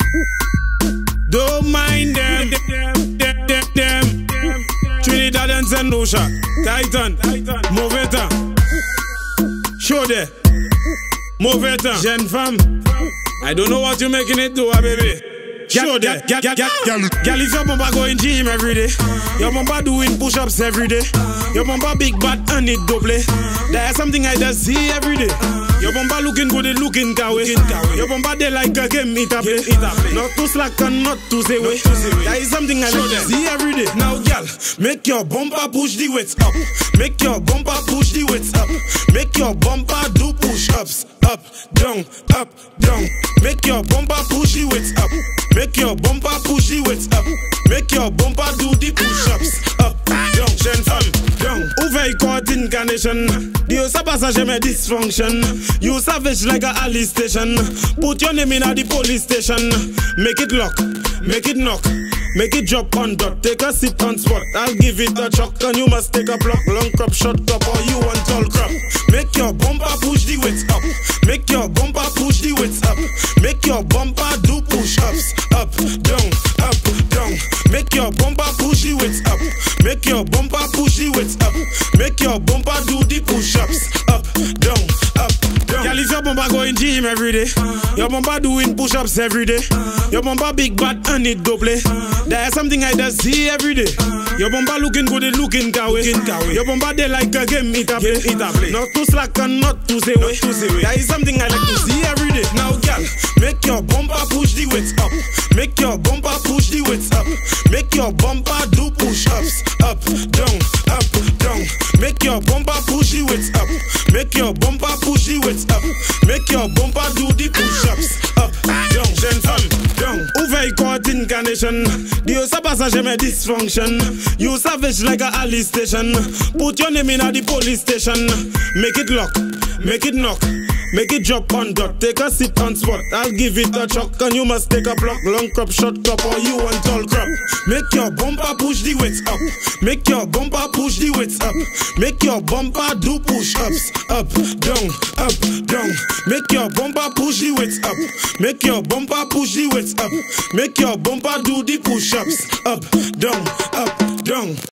Don't mind them. Trinidad and St. Lucia, Titan, move it up. Show there, move it up. Jeune femme, I don't know what you're making it to, baby. Show there, girl, if your bumper going gym every day, your bumper doing push-ups every day, your bumper big bad and it double. There's something I just see every day. Your bumper looking good, it looking kawe. Your bumper they like a game, it a play. Not too slack and not too say way. That is something I like to see every day. Now, girl, make your bumper push the weights up. Make your bumper push the weights up. Make your bumper do push-ups. Up, down, up, down. Make your bumper push the weights up. Make your bumper push the weights up. Make your bumper do the push-ups. Up, down, jeune femme, down. Ouvert court incarnation. Dieu ça passe jamais dysfunction. You savage like a Alice station. Put your name in at the police station. Make it lock, make it knock. Make it drop on dot, take a sip on spot. I'll give it a chuck and you must take a block. Long crop, short crop, or you want tall crop. Make your bumper push the weights up. Make your bumper push the weights up. Make your bumper do push-ups. Up, down, up, down. Make your bumper push the weights up. Make your bumper push the weights up. Make your bumper do the push-ups. Up, down, up, down. Girl, if your bumper going gym every day, your bumper doing push-ups every day, your bumper big bad and it double. There's something I just see every day. Your bumper looking good, it looking kawe. Your bumper they like a game, it a play. Not too slack and not too say way. That is something I like to see every day. Now, girl, make your bumper push the weights up. Make your bumper push the weights up. Make your bumper do push-ups. Up, down, up, down. Make your bumper push the weights up. Make your bumper push the weights up. Make your bumper do the push-ups. Up, down, jeune femme, down. Ouvert court incarnation. Dieu ça passe jamais dysfunction. You savage like a Alice station. Put your name in at the police station. Make it lock, make it knock. Make it drop on dot, take a sip on spot. I'll give it a chuck and you must take a block. Long crop, short crop, or you want tall crop. Make your bumper push the weights up. Make your bumper push the weights up. Make your bumper do push-ups. Up, down, up, down. Make your bumper push the weights up. Make your bumper push the weights up. Make your bumper do the push-ups. Up, down, up, down.